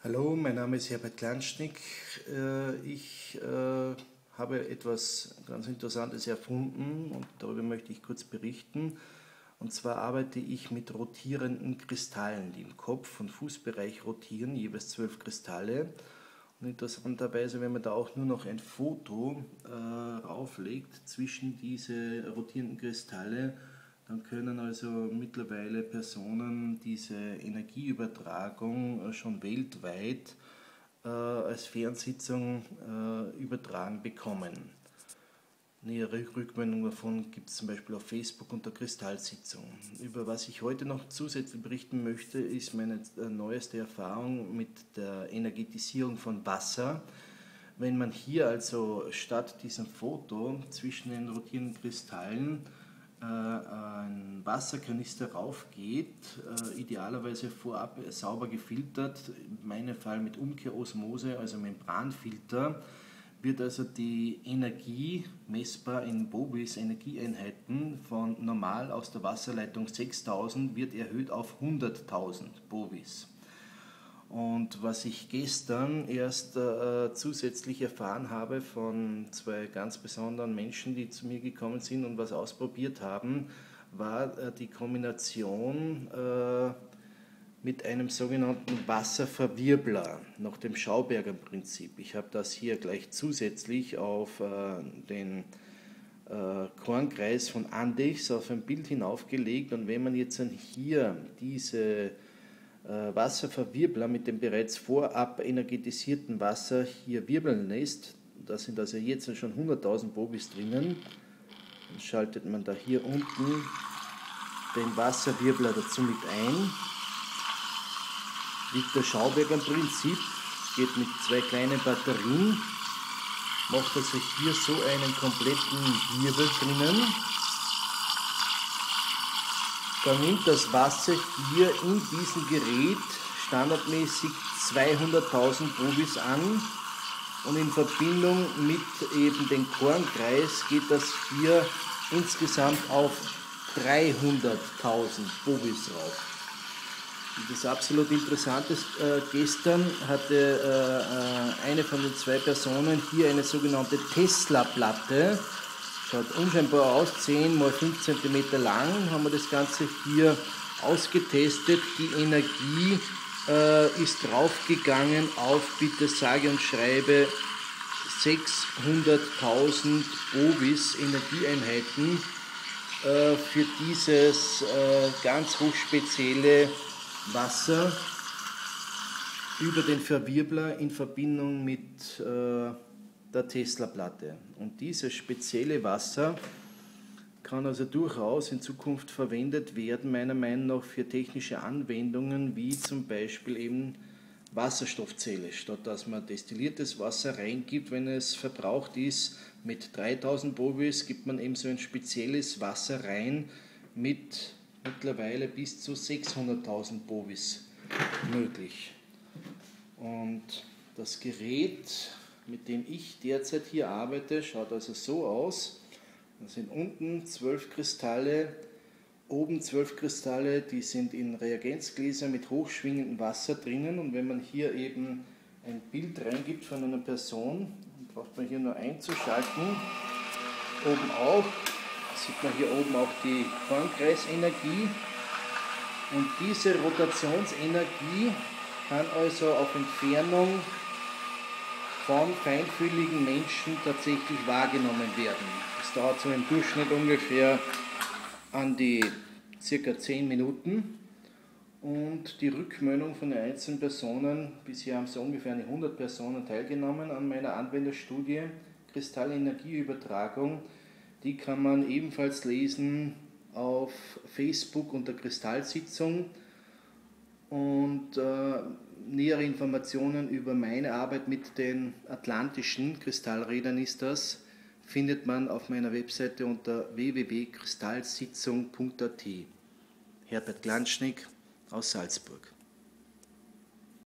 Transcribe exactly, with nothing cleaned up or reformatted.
Hallo, mein Name ist Herbert Klanschnick. Äh, Ich äh, habe etwas ganz Interessantes erfunden und darüber möchte ich kurz berichten. Und zwar arbeite ich mit rotierenden Kristallen, die im Kopf- und Fußbereich rotieren, jeweils zwölf Kristalle. Und interessanterweise, wenn man da auch nur noch ein Foto äh, rauflegt zwischen diese rotierenden Kristalle, dann können also mittlerweile Personen diese Energieübertragung äh, schon weltweit äh, als Fernsitzung äh, übertragen bekommen. Nähere Rückmeldungen davon gibt es zum Beispiel auf Facebook unter Kristallsitzung. Über was ich heute noch zusätzlich berichten möchte, ist meine äh, neueste Erfahrung mit der Energetisierung von Wasser. Wenn man hier also statt diesem Foto zwischen den rotierenden Kristallen äh, ein Wasserkanister raufgeht, äh, idealerweise vorab sauber gefiltert, in meinem Fall mit Umkehrosmose, also Membranfilter, wird also die Energie messbar in Bovis Energieeinheiten von normal aus der Wasserleitung sechstausend wird erhöht auf hunderttausend Bovis. Und was ich gestern erst äh, zusätzlich erfahren habe von zwei ganz besonderen Menschen, die zu mir gekommen sind und was ausprobiert haben, war äh, die Kombination äh, mit einem sogenannten Wasserverwirbler nach dem Schauberger Prinzip. Ich habe das hier gleich zusätzlich auf äh, den äh, Kornkreis von Andechs auf ein Bild hinaufgelegt, und wenn man jetzt dann hier diese äh, Wasserverwirbler mit dem bereits vorab energetisierten Wasser hier wirbeln lässt, da sind also jetzt schon hunderttausend Bovis drinnen, dann schaltet man da hier unten den Wasserwirbler dazu mit ein. Liegt das Schauberger Prinzip, geht mit zwei kleinen Batterien, macht also hier so einen kompletten Wirbel drinnen. Dann nimmt das Wasser hier in diesem Gerät standardmäßig zweihunderttausend Bovis an, und in Verbindung mit eben dem Kornkreis geht das hier insgesamt auf dreihunderttausend Bovis rauf. Und das absolut Interessante ist, äh, gestern hatte äh, eine von den zwei Personen hier eine sogenannte Tesla-Platte. Schaut unscheinbar aus, zehn mal fünf Zentimeter lang, haben wir das Ganze hier ausgetestet. Die Energie äh, ist draufgegangen auf, bitte sage und schreibe, sechshunderttausend Bovis Energieeinheiten äh, für dieses äh, ganz hochspezielle Wasser über den Verwirbler in Verbindung mit äh, der Tesla-Platte. Und dieses spezielle Wasser kann also durchaus in Zukunft verwendet werden, meiner Meinung nach, für technische Anwendungen, wie zum Beispiel eben Wasserstoffzelle. Statt dass man destilliertes Wasser reingibt, wenn es verbraucht ist, mit dreitausend Bovis, gibt man eben so ein spezielles Wasser rein mit mittlerweile bis zu sechshunderttausend Bovis möglich. Und das Gerät, mit dem ich derzeit hier arbeite, schaut also so aus. Das sind unten zwölf Kristalle, oben zwölf Kristalle, die sind in Reagenzgläser mit hochschwingendem Wasser drinnen, und wenn man hier eben ein Bild reingibt von einer Person, braucht man hier nur einzuschalten, oben auch, sieht man hier oben auch die Kornkreisenergie, und diese Rotationsenergie kann also auf Entfernung von feinfühligen Menschen tatsächlich wahrgenommen werden. Das dauert so im Durchschnitt ungefähr an die circa zehn Minuten, und die Rückmeldung von den einzelnen Personen, bisher haben so ungefähr hundert Personen teilgenommen an meiner Anwenderstudie Kristallenergieübertragung, die kann man ebenfalls lesen auf Facebook unter Kristallsitzung. Und äh, nähere Informationen über meine Arbeit mit den atlantischen Kristallrädern ist das, findet man auf meiner Webseite unter w w w punkt kristallsitzung punkt a t. Herbert Klanschnick aus Salzburg.